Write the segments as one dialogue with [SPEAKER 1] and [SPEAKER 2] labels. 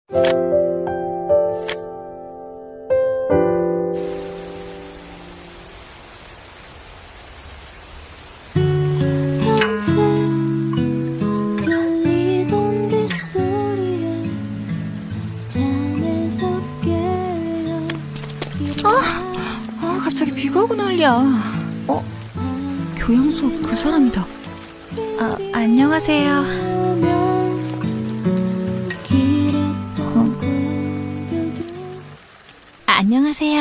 [SPEAKER 1] 갑자기 비가 오고 난리야. 교양 수업 그 사람이다. 안녕하세요. 안녕하세요.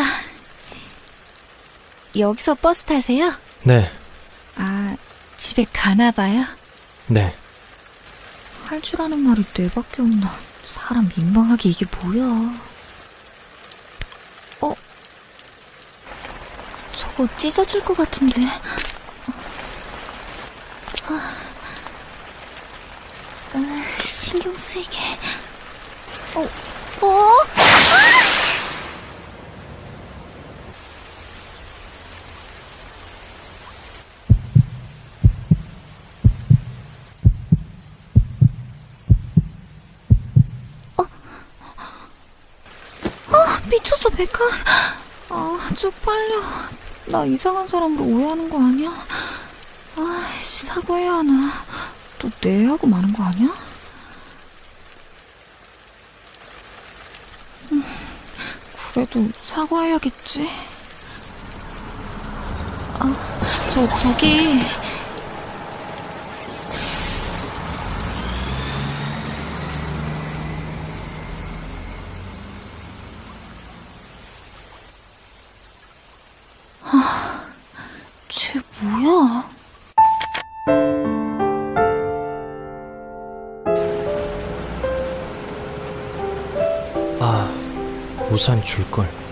[SPEAKER 1] 여기서 버스 타세요?
[SPEAKER 2] 네.
[SPEAKER 1] 집에 가나봐요?
[SPEAKER 2] 네.
[SPEAKER 1] 할 줄 아는 말이 뇌밖에 없나. 사람 민망하게 이게 뭐야. 저거 찢어질 것 같은데. 신경 쓰이게. 미쳤어, 백화. 쪽팔려. 나 이상한 사람으로 오해하는 거 아니야? 사과해야 하나. 또 내하고 마는 거 아니야? 그래도 사과해야겠지. 저기. 쟤 뭐야?
[SPEAKER 2] 우산 줄걸.